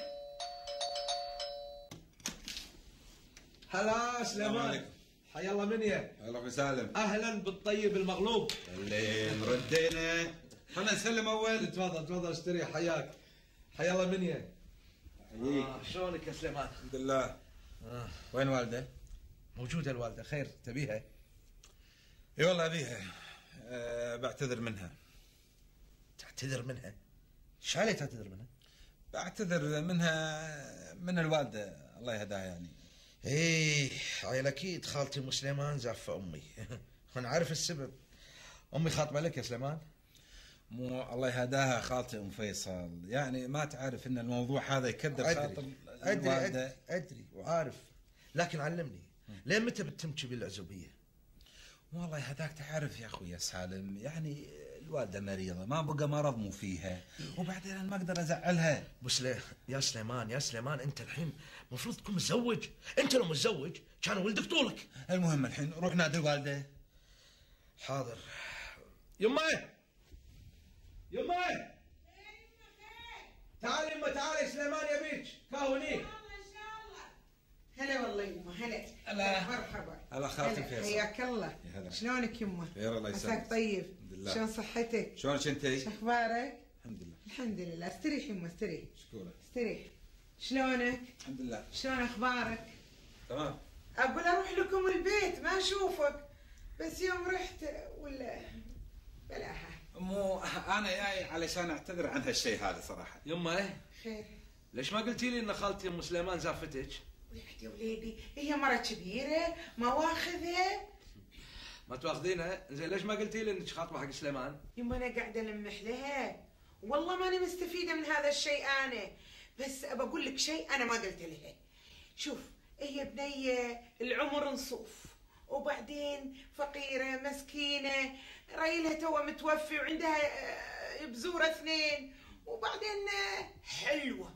هلا سليمان، حيا الله منيا. هلا ابو سالم. اهلا بالطيب المغلوب. اللي ردينا خلنا نسلم اول. تفضل تفضل استريح، حياك. حيا الله منيا. حييك. آه شلونك يا سليمان؟ الحمد لله. آه. وين والده؟ موجوده الوالده، خير تبيها؟ اي والله ابيها. أه بعتذر منها. تعتذر منها؟ ايش علي تعتذر منها؟ بعتذر منها من الوالده الله يهداها يعني. ايه عيل اكيد خالتي ام سليمان زافه امي. انا عارف السبب. امي خاطبه لك يا سليمان؟ مو الله يهداها خالتي ام فيصل، يعني ما تعرف ان الموضوع هذا يكدر خاطر ادري ادري ادري وعارف، لكن علمني لين متى بتمشي بالعزوبيه؟ والله هذاك تعرف يا اخوي يا سالم، يعني الوالده مريضه ما بقى مرض مو فيها، وبعدين انا ما اقدر ازعلها. بس يا سليمان يا سليمان انت الحين المفروض تكون متزوج، انت لو متزوج كان ولدك طولك. المهم الحين روح نادي الوالده. حاضر. يمه يمه تعالي يمه تعالي، سليمان يبيك كاهوني. هلا والله يمه. هلا هلا مرحبا. هلا خالتي فيصل. حياك الله. شلونك يمه؟ خير الله يسلمك. عساك طيب. الحمد لله. شلون صحتك؟ شلونك انت؟ شو اخبارك؟ الحمد لله. الحمد لله. استريح يمه استريح. مشكورة. استريح. شلونك؟ الحمد لله. شلون اخبارك؟ تمام. اقول اروح لكم البيت ما اشوفك، بس يوم رحت ولا بلاها. مو انا جاي علشان اعتذر عن هالشيء هذا صراحه. يمه خير. ليش ما قلتي لي ان خالتي ام سليمان زافتك؟ ولحد يا وليدي هي مرة كبيرة ما واخذها. ما تواخذينها؟ زين ليش ما قلتي لي انك خاطبه حق سليمان؟ يما انا قاعدة المح لها، والله ماني مستفيدة من هذا الشيء انا، بس ابى اقول لك شيء انا ما قلت لها. شوف هي بنية العمر نصوف، وبعدين فقيرة مسكينة، رايلها تو متوفي وعندها بزورة اثنين، وبعدين حلوة.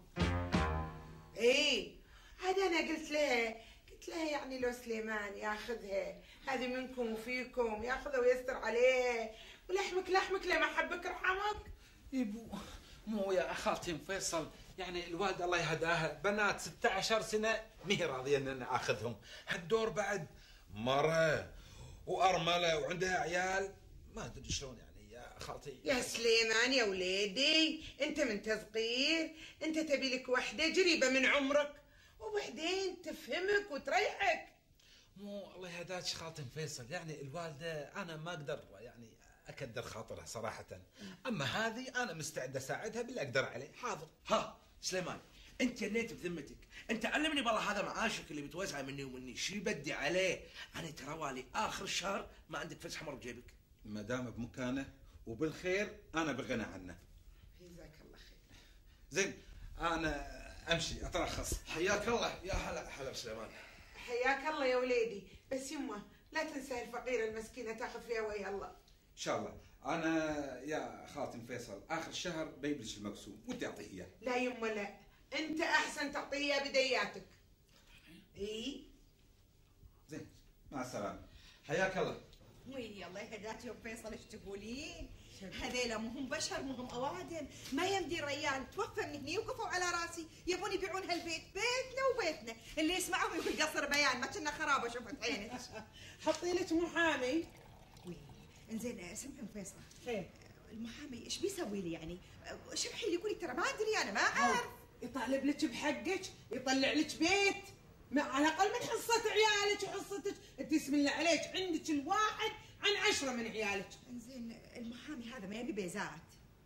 ايه عاد انا قلت لها قلت لها يعني لو سليمان ياخذها، هذه منكم وفيكم، ياخذها ويستر عليها، ولحمك لحمك لما حبك رحمك. يبو مو يا خالتي ام فيصل، يعني الوالده الله يهداها بنات ستة عشر سنه ما هي راضيه ان انا اخذهم، هالدور بعد مره وارمله وعندها عيال، ما ادري شلون يعني يا خالتي. يا سليمان يا وليدي انت من صغير، انت تبي لك وحده قريبه من عمرك وبعدين تفهمك وتريحك. مو الله يهداك خالتي ام فيصل، يعني الوالده انا ما اقدر يعني اكدر خاطرها صراحه، اما هذه انا مستعد اساعدها باللي اقدر عليه. حاضر. ها سليمان انت جنيت بذمتك، انت علمني بالله هذا معاشك اللي بتوزعه مني ومني شو بدي عليه؟ انا ترى والي اخر الشهر ما عندك فلس حمر بجيبك. ما دام بمكانه وبالخير انا بغنى عنه. جزاك الله خير. زين انا امشي اترخص. حياك الله. يا هلا هلا بسليمان. حياك الله يا وليدي، بس يمه لا تنسى الفقيره المسكينه تاخذ فيها وجه الله. ان شاء الله. انا يا خالتي فيصل اخر الشهر بيبلش المقسوم ودي اعطيه اياه. لا يمه لا، انت احسن تعطيه اياه بدياتك. اي زين مع السلامه. حياك الله. وي الله يهداك يا ام فيصل ايش تقولين؟ هذيلا مو هم بشر مو هم اوادم، ما يمدي ريال توفى من هني وقفوا على راسي يبون يبيعون هالبيت، بيتنا وبيتنا، اللي يسمعهم يقول قصر بيان ما كنا خرابه شفت عينك. حطي لك محامي. وي انزين اسمعي ام فيصل. خير. المحامي ايش بيسوي لي يعني؟ شبحي لي يقولي ترى ما ادري انا ما اعرف. يطالب لك بحقك، يطلع لك بيت، ما على الاقل من حصه عيالك وحصتك، انت اسم الله عليك عندك الواحد عن عشرة من عيالك. انزين المحامي هذا ما يبي بيزات.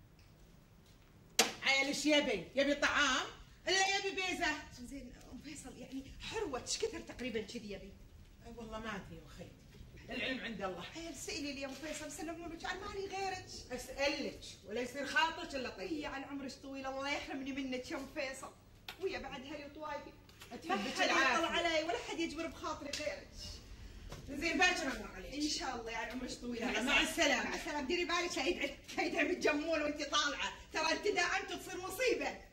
عيال ايش يبي؟ يبي طعام؟ الا يبي بيزات. انزين ام فيصل يعني حروه ايش كثر تقريبا كذي يبي؟ أي والله ما ادري يا اخي، العلم عند الله. عيال سئلي لي يا ام فيصل سلموا لك عن مالي غيرك. اسالك ولا يصير خاطرك الا طيب. هي عن عمرك طويل الله يحرمني منك يا ام فيصل، ويا بعد هلي طوايفي ما تحبك حد العافيه يطلع علي ولا حد يجبر بخاطري غيرك. زين باكر امر عليك ان شاء الله يعني عمرك طويل. مع السلامه. مع السلامه. ديري بالك هيدعم الجمول وانت طالعه، ترى انت داعمت تصير مصيبه.